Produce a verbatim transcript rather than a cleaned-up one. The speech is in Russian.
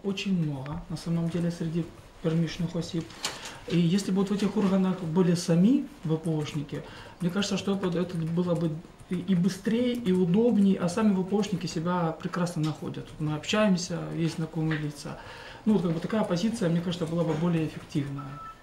очень много, на самом деле, среди перемещенных осіб. И если бы вот в этих органах были сами ВПОшники, мне кажется, что это было бы и быстрее, и удобнее, а сами ВПОшники себя прекрасно находят. Мы общаемся, есть знакомые лица. Ну, вот как бы такая позиция, мне кажется, была бы более эффективная.